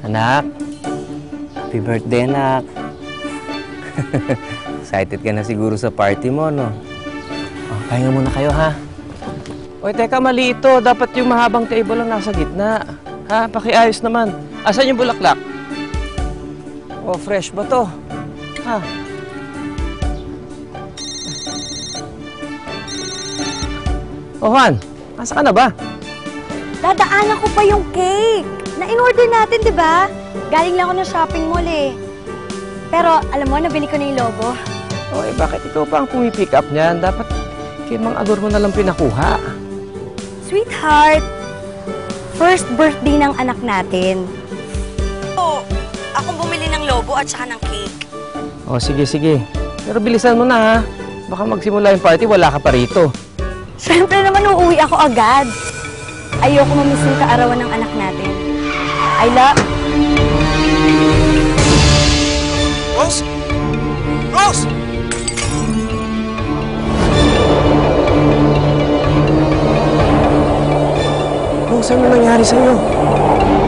Anak, happy birthday, anak. Excited ka na siguro sa party mo, no? Oh, pahinga muna kayo, ha? Oy, teka, mali ito. Dapat yung mahabang table lang nasa gitna. Ha? Pakiayos naman. Asan yung bulaklak? Oh, fresh ba to? Ha? Oh, Juan, asa ka na ba? Dadaanan ko pa yung cake. Na-in-order natin, di ba? Galing lang ako ng shopping mall eh. Pero, alam mo, nabili ko na yung logo. Oh, eh, bakit ikaw pa ang pumipick up niyan? Dapat kay Mang Ador mo na lang pinakuha. Sweetheart, first birthday ng anak natin. Oo, akong bumili ng logo at saka ng cake. Oh, sige, sige. Pero bilisan mo na, ha? Baka magsimula yung party, wala ka pa rito. Siyempre naman, uuwi ako agad. Ayoko mamiss yung kaarawan ng anak natin. I love... Rose? Rose! Rose, ano nangyari sa'yo?